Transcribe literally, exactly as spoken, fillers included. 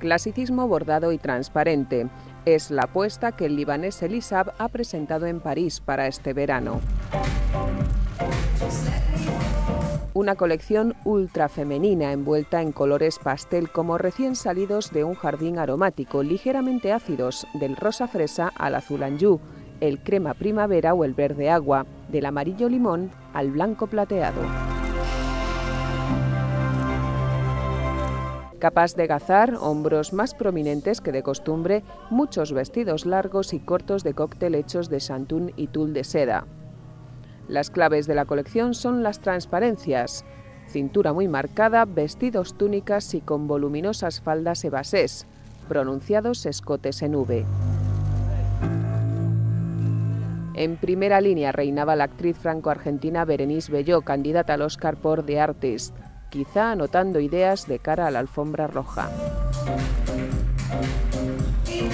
Clasicismo bordado y transparente. Es la apuesta que el libanés Elisab ha presentado en París para este verano. Una colección ultra femenina envuelta en colores pastel como recién salidos de un jardín aromático, ligeramente ácidos, del rosa fresa al azul anjú, el crema primavera o el verde agua, del amarillo limón al blanco plateado. Capaz de gazar hombros más prominentes que de costumbre, muchos vestidos largos y cortos de cóctel hechos de shantung y tul de seda. Las claves de la colección son las transparencias, cintura muy marcada, vestidos túnicas y con voluminosas faldas evasés, pronunciados escotes en V. En primera línea reinaba la actriz franco-argentina Berenice Bellaud, candidata al Oscar por The Artist, quizá anotando ideas de cara a la alfombra roja.